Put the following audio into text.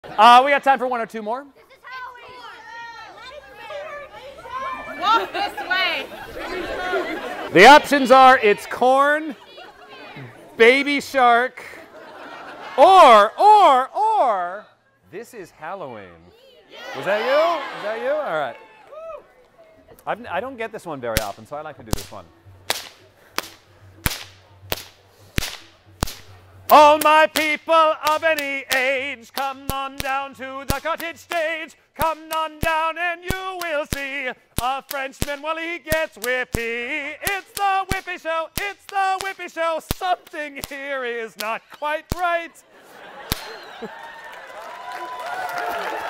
We got time for one or two more. Walk this way. The options are it's corn, baby shark, or this is Halloween. Was that you? Is that you? All right. I don't get this one very often, so I like to do this one. All my people of any age, come on down to the cottage stage. Come on down and you will see a Frenchman, well, he gets whippy. It's the Whippy Show, it's the Whippy Show. Something here is not quite right.